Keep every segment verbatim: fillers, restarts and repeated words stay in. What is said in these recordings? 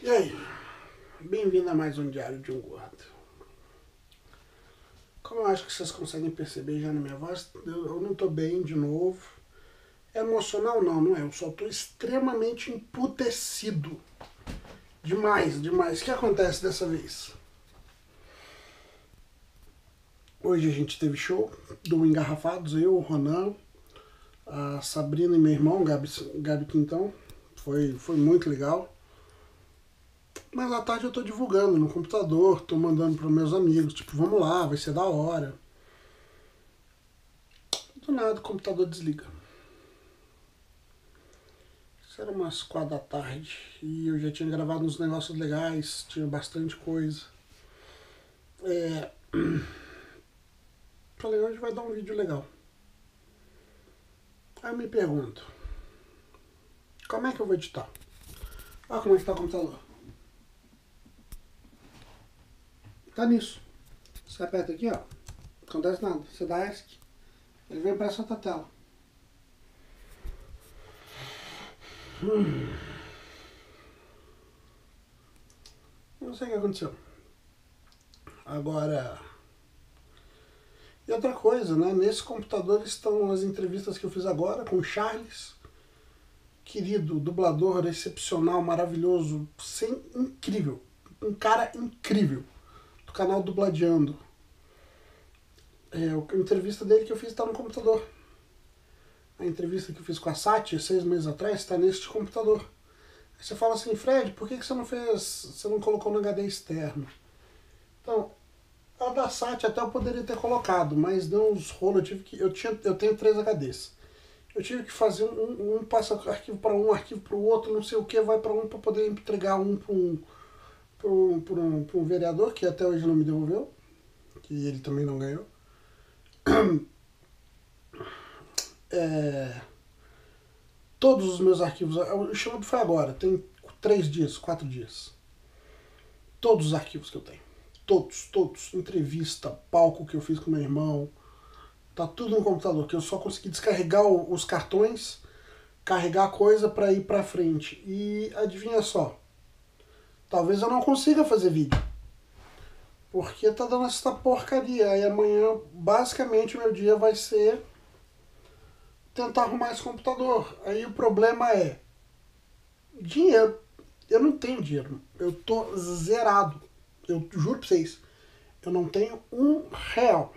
E aí, bem-vindo a mais um Diário de um Gordo. Como eu acho que vocês conseguem perceber já na minha voz, eu não tô bem de novo. É emocional? Não, não é. Eu só tô extremamente emputecido. Demais, demais. O que acontece dessa vez? Hoje a gente teve show do Engarrafados, eu, o Ronan, a Sabrina e meu irmão, Gabi, Gabi Quintão. Foi, foi muito legal. Mas à tarde eu tô divulgando no computador, tô mandando para meus amigos, tipo, vamos lá, vai ser da hora. Do nada o computador desliga. Isso era umas quatro da tarde e eu já tinha gravado uns negócios legais, tinha bastante coisa. É... Falei, hoje vai dar um vídeo legal. Aí eu me pergunto, como é que eu vou editar? Olha como é que tá o computador. Tá nisso. Você aperta aqui, ó. Não acontece nada. Você dá ESC, ele vem para essa outra tela. Hum. Não sei o que aconteceu. Agora... E outra coisa, né? Nesse computador estão as entrevistas que eu fiz agora com o Charles. Querido, dublador excepcional, maravilhoso, sem, incrível. Um cara incrível. Do canal Dubladeando. É, a entrevista dele que eu fiz está no computador. A entrevista que eu fiz com a Sati, seis meses atrás, está neste computador. Aí você fala assim, Fred, por que, que você não fez, você não colocou no H D externo? Então, a da Sati até eu poderia ter colocado, mas deu uns rolos, eu tive que, eu, tinha, eu tenho três H Ds. Eu tive que fazer um, um passa arquivo para um, arquivo para o outro, não sei o que, vai para um para poder entregar um para um, para um, para um, para um vereador, que até hoje não me devolveu, que ele também não ganhou. É, todos os meus arquivos, o chamado foi agora, tem três dias, quatro dias. Todos os arquivos que eu tenho. Todos, todos. Entrevista, palco que eu fiz com meu irmão. Tá tudo no computador, que eu só consegui descarregar os cartões, carregar a coisa para ir pra frente. E adivinha só, talvez eu não consiga fazer vídeo. Porque tá dando essa porcaria. Aí amanhã, basicamente, o meu dia vai ser tentar arrumar esse computador. Aí o problema é dinheiro. Eu não tenho dinheiro. Eu tô zerado. Eu juro pra vocês. Eu não tenho um real.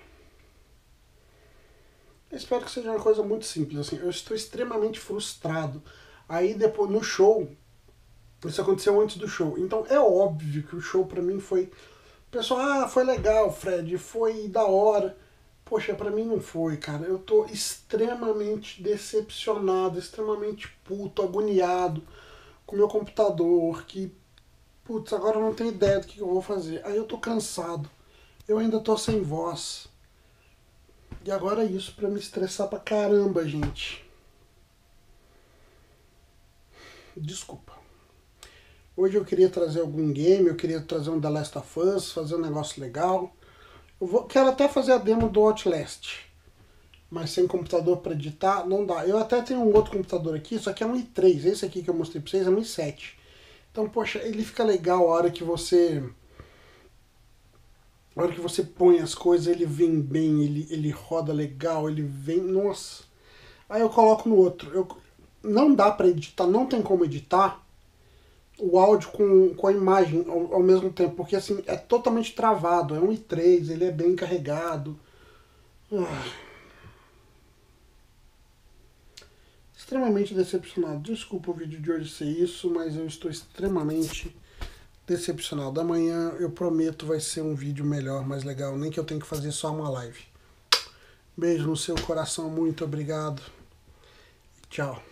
Eu espero que seja uma coisa muito simples. Assim, eu estou extremamente frustrado. Aí depois, no show, isso aconteceu antes do show. Então é óbvio que o show pra mim foi... O pessoal, ah, foi legal, Fred, foi da hora. Poxa, pra mim não foi, cara. Eu tô extremamente decepcionado, extremamente puto, agoniado com o meu computador, que, putz, agora eu não tenho ideia do que eu vou fazer. Aí eu tô cansado, eu ainda tô sem voz. E agora é isso pra me estressar pra caramba, gente. Desculpa. Hoje eu queria trazer algum game, eu queria trazer um The Last of Us, fazer um negócio legal. Eu vou, quero até fazer a demo do Outlast, mas sem computador para editar não dá. Eu até tenho um outro computador aqui, só que é um i três. Esse aqui que eu mostrei para vocês é um i sete. Então, poxa, ele fica legal a hora que você... A hora que você põe as coisas, ele vem bem, ele, ele roda legal, ele vem... Nossa! Aí eu coloco no outro. Eu, não dá para editar, não tem como editar o áudio com, com a imagem ao, ao mesmo tempo, porque assim, é totalmente travado, é um i três, ele é bem carregado. Ah. Extremamente decepcionado. Desculpa o vídeo de hoje ser isso, mas eu estou extremamente decepcionado. Amanhã eu prometo vai ser um vídeo melhor, mais legal, nem que eu tenha que fazer só uma live. Beijo no seu coração, muito obrigado. Tchau.